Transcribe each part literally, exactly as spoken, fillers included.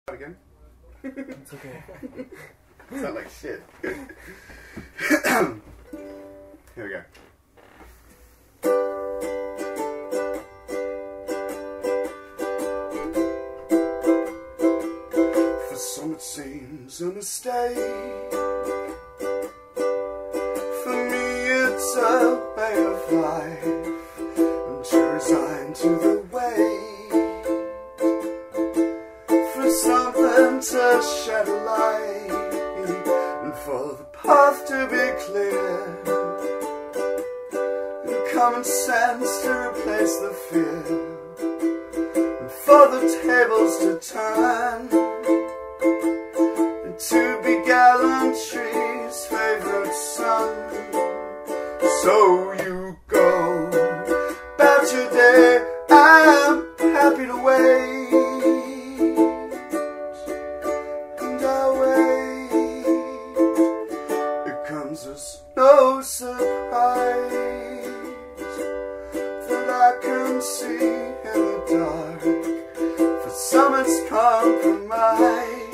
Again? It's okay. Sound like shit. Here we go. For some it seems a mistake. For me it's a way of life. I'm too resigned to the way. For something to shed a light, and for the path to be clear, and common sense to replace the fear, and for the tables to turn, and to be gallantry's favourite son. So you go about your day, I'm happy to wait. It's no surprise that I can see in the dark. For some it's compromise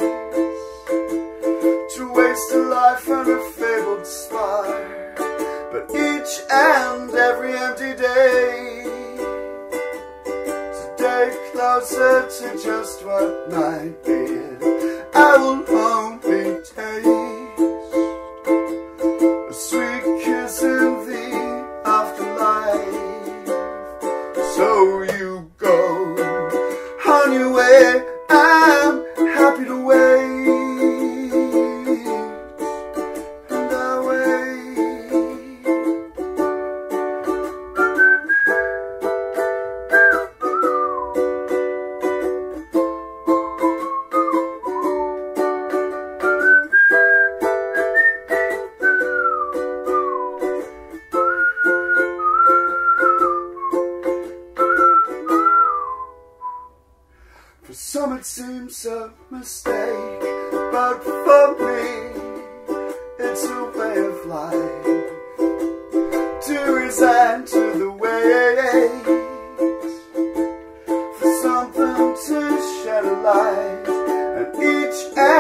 to waste a life on a fabled spark. But each and every empty day is a day closer to just what might be. I will only take sweet kiss in the afterlife. So you go on your way, I'm happy to wait, and I wait. For some it seems a mistake, but for me it's a way of life. To resign to the ways, for something to shed a light, and each